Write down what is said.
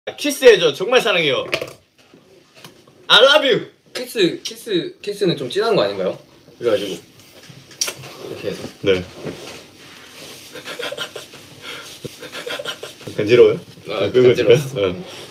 키스해줘. 정말 사랑해요. I love you. 키스는 좀 진한 거 아닌가요? 그래가지고 이렇게 해서. 네. 간지러워요? 간지러웠어. 네.